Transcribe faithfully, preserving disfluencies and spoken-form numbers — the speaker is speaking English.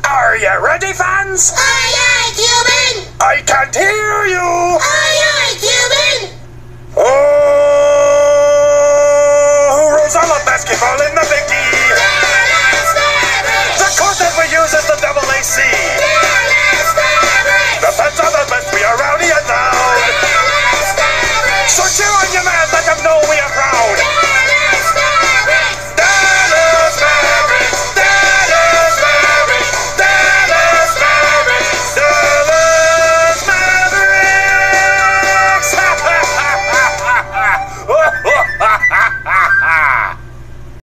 Are you ready, fans? Aye, aye, Cuban! I can't hear you! Aye, aye, Cuban! Oh, who rolls all of basketball in the